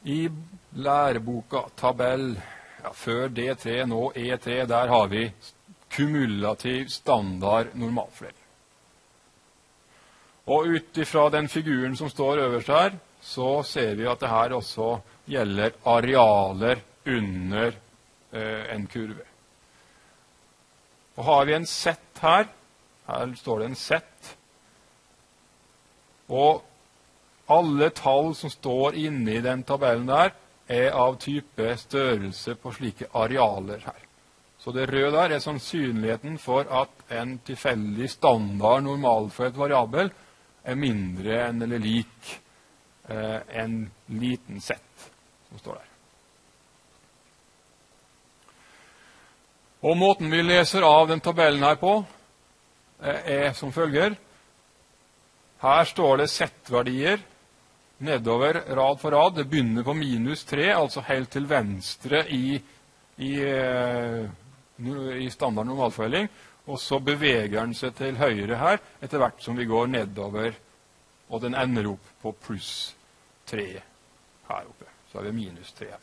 I læreboka, tabell, før D3, nå E3, der har vi kumulativ standard normalfordeling. Og ut ifra den figuren som står øverst her, så ser vi at det her også gjelder arealer under en kurve. Og har vi en sett her står det en sett, og alle tall som står inne i den tabellen der, av type størrelse på slike arealer her. Så det røde der sannsynligheten for at en tilfeldig standard normalfordelt variabel mindre enn eller lik en liten sett som står der. Og måten vi leser av den tabellen her på som følger. Her står det settverdier nedover rad for rad. Det begynner på -3, altså helt til venstre i standard normalfordeling, og så beveger den seg til høyre her etter hvert som vi går nedover, og den ender opp på +3 her oppe. Så har vi -3 her.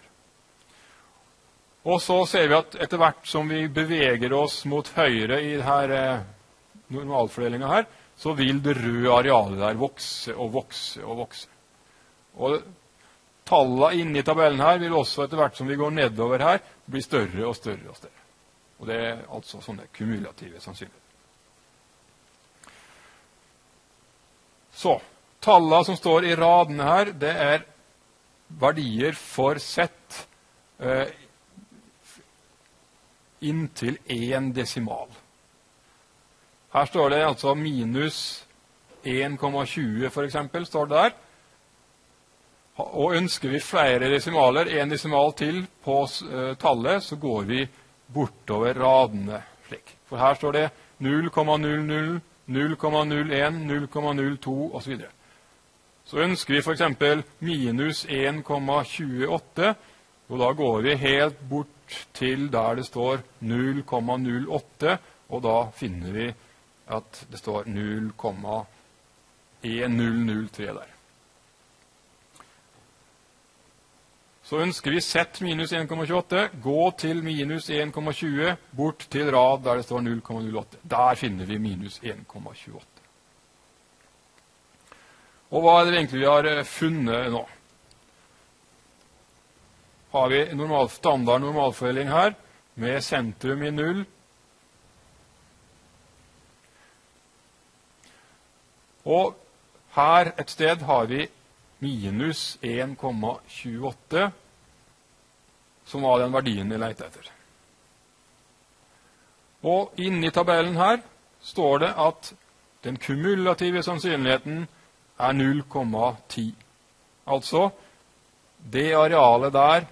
Og så ser vi at etter hvert som vi beveger oss mot høyre i denne normalfordelingen her, så vil det røde arealet der vokse og vokse og vokse. Og tallene inne i tabellen her vil også etter hvert som vi går nedover her, bli større og større og større. Og det er altså sånne kumulative sannsynligheter. Så, tallene som står i radene her, det er verdier for sett inntil 1 desimal. Her står det altså -1,20 for eksempel, står det der. Og ønsker vi flere desimaler, 1 desimal til på tallet, så går vi bortover radene slik. For her står det 0,00, 0,01, 0,02 og så videre. Så ønsker vi for eksempel -1,28, og da går vi helt bort til der det står 0,08, og da finner vi at det står 0,1003 der. Så ønsker vi sett -1,28, gå til -1,20, bort til rad der det står 0,08. Der finner vi -1,28. Og hva er det egentlig vi har funnet nå? Har vi standard normalfordeling her, med sentrum i 0. Og her et sted har vi -1,28, som var den verdien vi lette etter. Og inne i tabellen her står det at den kumulative sannsynligheten er 0,10. Altså, det arealet der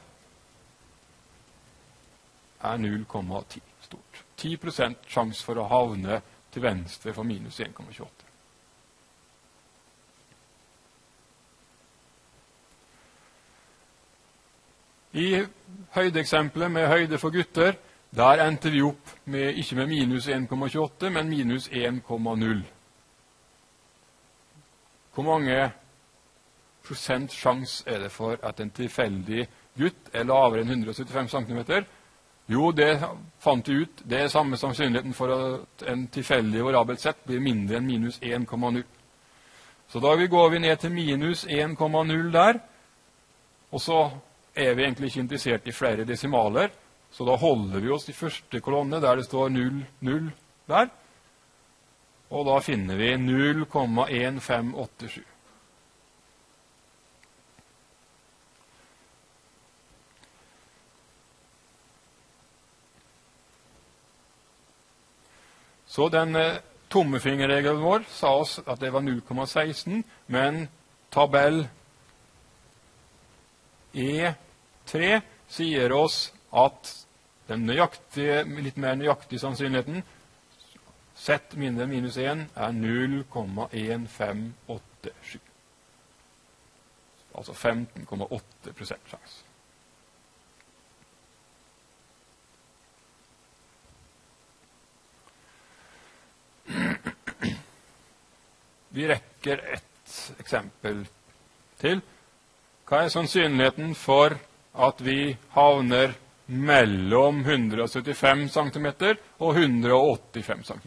er 0,10 stort. 10% sjanse for å havne til venstre for -1,28. I høydeeksempelet med høyde for gutter, der endte vi opp med, ikke med -1,28, men -1,0. Hvor mange prosent sjanse er det for at en tilfeldig gutt er lavere enn 175 cm? Jo, det fant vi ut. Det er samme sannsynligheten for at en tilfeldig variabelt sett blir mindre enn -1,0. Så da går vi ned til -1,0 der, og så er vi egentlig ikke interessert i flere desimaler, så da holder vi oss i første kolonne der det står 0, 0 der, og da finner vi 0,1587. Så den tommefingerregelen vår sa oss at det var 0,16, men tabell E3 sier oss at den litt mer nøyaktige sannsynligheten, sett mindre enn -1, er 0,1587. Altså 15,8% sjanse. Vi rekker et eksempel til. Hva er sannsynligheten for at vi havner mellom 175 cm og 185 cm?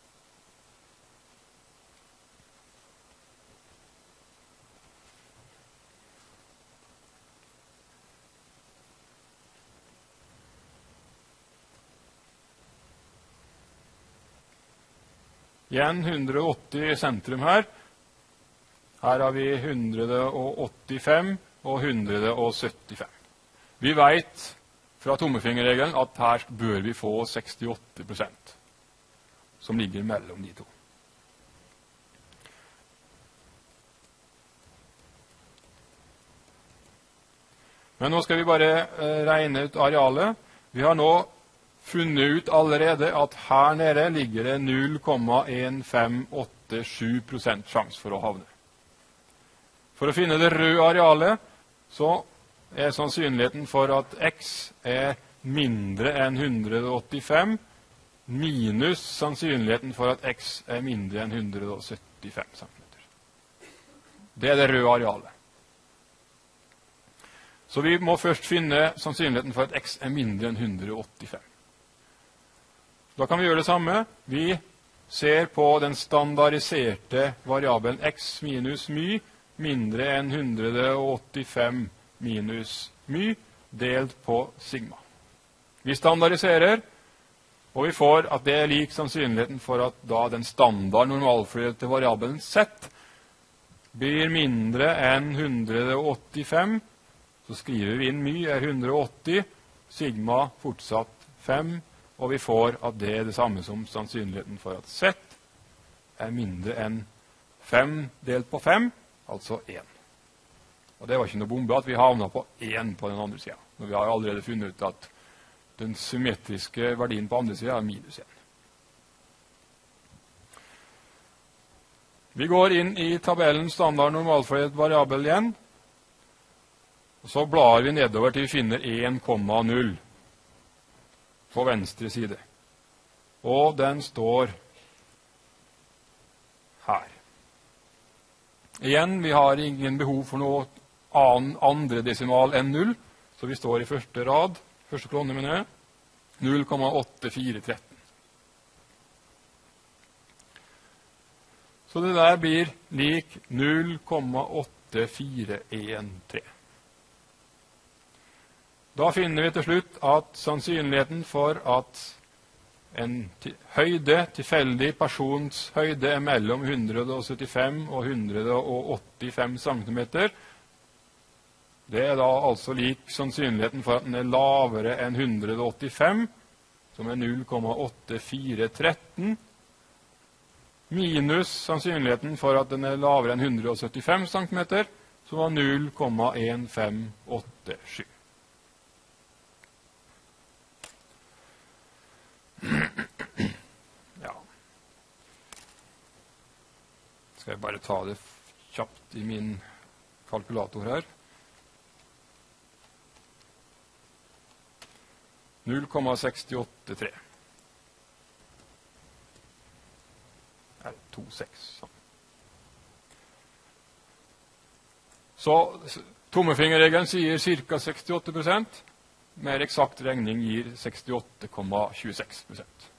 Igjen 180 i sentrum her. Her har vi 185 og 175. Vi vet fra tommefingerregelen at her bør vi få 68%, som ligger mellom de to. Men nå skal vi bare regne ut arealet. Vi har nå funnet ut allerede at her nede ligger det 0,1587% sjanse for å havne. For å finne det røde arealet, så er sannsynligheten for at x er mindre enn 185, minus sannsynligheten for at x er mindre enn 175 cm. Det er det røde arealet. Så vi må først finne sannsynligheten for at x er mindre enn 185. Da kan vi gjøre det samme. Vi ser på den standardiserte variabelen x minus my mindre enn 185 minus my delt på sigma. Vi standardiserer, og vi får at det er lik sannsynligheten for at da den standard normalfordelte variabelen z blir mindre enn 185. Så skriver vi inn my er 180, sigma fortsatt 5, og vi får at det er det samme som sannsynligheten for at z er mindre enn 5 delt på 5, altså 1. Og det var ikke noe bombe at vi havnet på 1 på den andre siden. Når vi har allerede funnet ut at den symmetriske verdien på andre siden er minus 1. Vi går inn i tabellen standard normalfordelt variabel igjen. Og så blar vi nedover til vi finner 1,0 på venstre side. Og den står her. Igjen, vi har ingen behov for noe andre desimal enn 0, så vi står i første rad, første kolonne med 0,8413. Så det der blir lik 0,8413. Da finner vi til slutt at sannsynligheten for at en tilfeldig persons høyde er mellom 175 og 185 cm. Det er da altså lik sannsynligheten for at den er lavere enn 185, som er 0,8413, minus sannsynligheten for at den er lavere enn 175 cm, som var 0,1587. Ja. Skal jeg bare ta det kjapt i min kalkulator her. 0,683. 2,6. Så tommefingerregelen sier ca. 68%. Mer eksakt regning gir 68,26%.